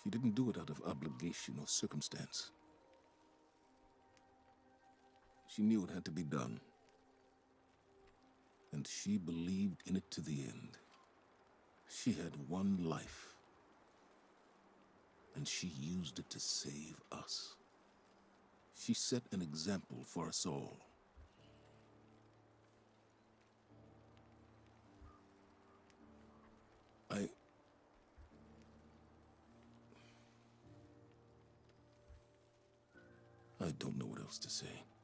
She didn't do it out of obligation or circumstance. She knew it had to be done. And she believed in it to the end. She had one life. And she used it to save us. She set an example for us all. I don't know what else to say.